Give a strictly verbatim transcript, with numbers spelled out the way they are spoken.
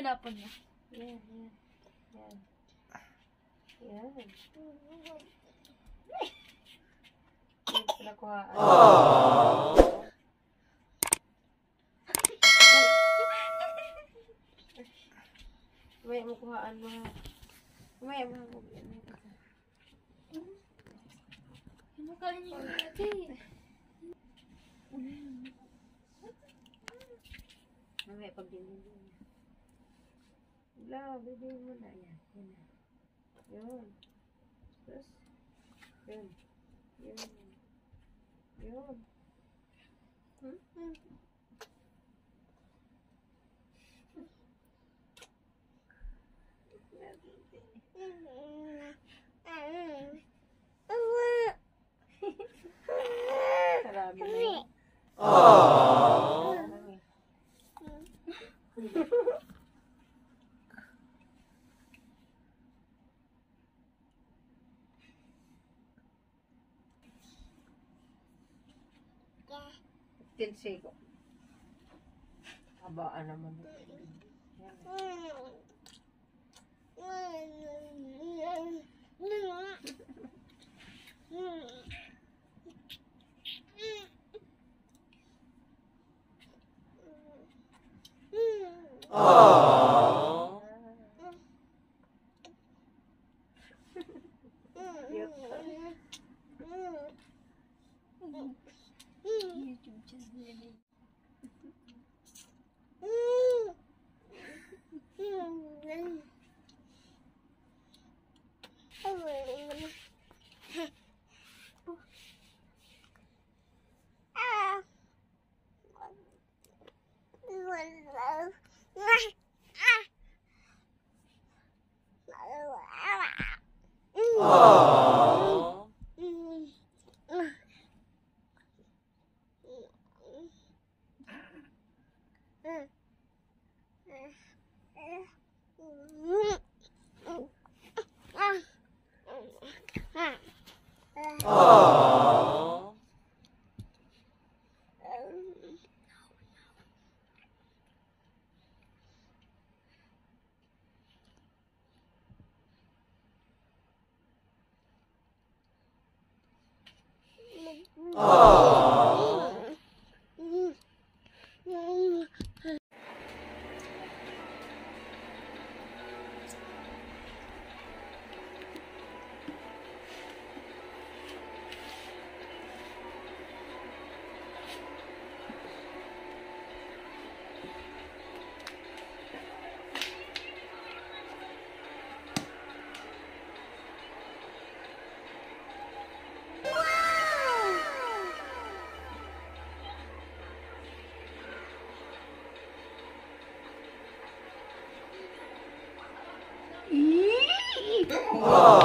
tinapon niya. Yan, yan. Yan. Yan. Yan pinakuhaan. May makuhaan mo. May makuhaan mo. Hinakain niyo yung ate. Mamaya pag dinigin. Wala, bibigyan mo na. Yan. Yan na. Yun. Tapos, yun. Yun. Yun. Hmm? Hmm. Sarami na yun. Aww. Tinsiko. Abaan naman. Aww. YouTube channel. Aww. Aww. Aww. Aww.